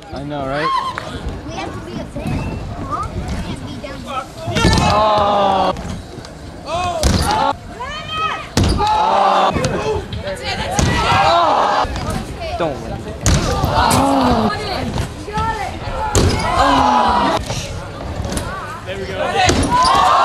I know, right? We have to be a fan. Huh? We can't be down here. Oh! Oh! That's it, that's it! Don't win. There we go.